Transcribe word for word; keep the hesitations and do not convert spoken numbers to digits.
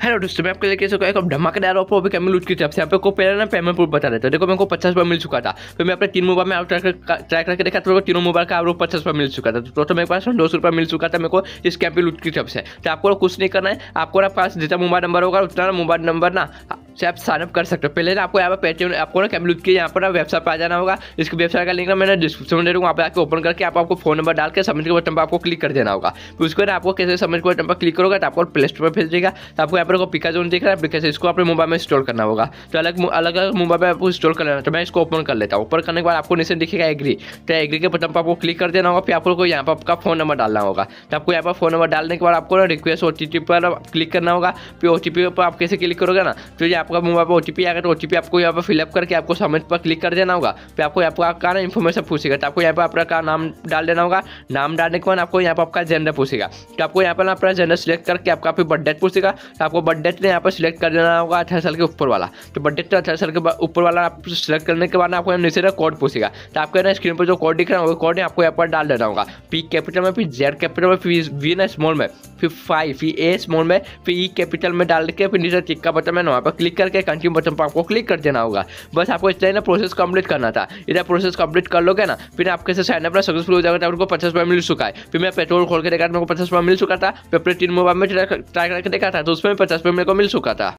Hello दोस्तों, मैं आपके लिए कैसे एक धमाकेदार ऑफर अभी कैमल लूट की तरफ से यहाँ पे को पहले ना पेमेंट प्रूफ बता देता है। देखो मेरे को पचास रुपये मिल चुका था, फिर मैं अपने तीन मोबाइल में ट्राई करके देखा तो तीनों मोबाइल का आपको पचास रुपये मिल चुका था। तो टोटल मेरे पास दो सौ रुपये मिल चुका था मेरे को इस कैमल लूट की तरफ से। तो आपको कुछ नहीं करना है, आपको ना पास जितना मोबाइल नंबर होगा उतना ना मोबाइल नंबर ना से आप साइनअप कर सकते हो। पहले ना आपको यहाँ पर पेटीएम आपको ना कैमल लूट की यहाँ पर ना वेबसाइट पर आ जाना होगा। इसकी वेबसाइट का लिंक ना मैंने डिस्क्रिप्शन में दे दूँगा, वहाँ पे आके ओपन करके आप आपको फोन नंबर डाल के सबमिट के बटन पर आपको क्लिक कर देना होगा। फिर उसके बाद आपको कैसे सबमिट के बटन पर क्लिक करोगे तो आपको प्ले स्टोर पर भेज देगा। तो आपको यहाँ पर पिका जोन दिख रहा है एप्लीकेशन, इसको अपने मोबाइल में इंस्टॉल करना होगा। तो अलग अलग अलग मोबाइल में आपको इंस्टॉल कर लेना। तो मैं इसको ओपन कर लेता हूँ। ओपन करने के बाद आपको नीचे दिखेगा एग्री, तो एग्री के बटन पर आपको क्लिक कर देना होगा। फिर आपको यहाँ पर आपका फोन नंबर डालना होगा। तो आपको यहाँ पर फोन नंबर डालने के बाद आपको ना रिक्वेस्ट ओटीपी पर क्लिक करना होगा। फिर ओटीपी पर आप कैसे क्लिक करोगे ना, तो ये आपका मोबाइल पर ओटीपी आएगा, तो ओटीपी आपको यहाँ पर फिलअप करके आपको सबमिट पर क्लिक कर देना होगा। फिर आपको यहाँ पर आपका ना इन्फॉर्मेशन पूछेगा, तो आपको यहाँ पर आपका नाम डाल देना होगा। नाम डालने के बाद आपको यहाँ पर आपका जेंडर पूछेगा, तो आपको यहाँ पर ना अपना जेंडर सिलेक्ट करके आपका फिर बर्थ डेट पूछेगा। तो आपको बर्थ डेट यहाँ पर सिलेक्ट कर देना होगा अठारह साल के ऊपर वाला। तो बर्थडे तो अठारह साल के ऊपर वाला आप सिलेक्ट करने के बाद आपको नीचे ना कोड पूछेगा। तो आपको ना स्क्रीन पर जो कोड दिख रहा है वो कोड आपको यहाँ पर डाल देना होगा। पी कैपिटल में, फिर जेड कैपिटल में, फिर वी ना स्मॉल में, फिर फाइव, फिर ए स्मॉल में, फिर ई कैपिटल में डाल के फिर नीचे टिक का बटन में वहाँ पर क्लिक करके कंटिन्यू बटन पर आपको क्लिक कर देना होगा। बस आपको इतना ही ना प्रोसेस कंप्लीट करना था। इधर प्रोसेस कंप्लीट कर लोगे ना, फिर आपके से साइन अपना सक्सेसफुल हो जाएगा। आपको पचास रुपये मिल चुका है। फिर मैं पेट्रोल खोल के देखा, मेरे को पचास रुपये मिल चुका था। फिर अपने तीन मोबाइल में ट्राई करके देखा था तो उसमें पचास रुपये मेरे को मिल चुका था।